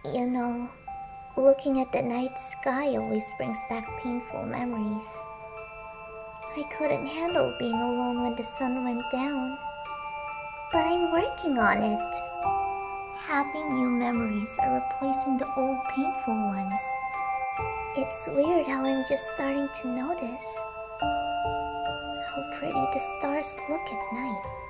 You know, looking at the night sky always brings back painful memories. I couldn't handle being alone when the sun went down, but I'm working on it. Happy new memories are replacing the old painful ones. It's weird how I'm just starting to notice how pretty the stars look at night.